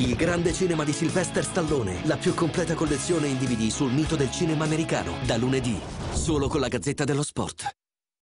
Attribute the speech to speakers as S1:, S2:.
S1: Il grande cinema di Sylvester Stallone, la più completa collezione in DVD sul mito del cinema americano, da lunedì, solo con la Gazzetta dello Sport.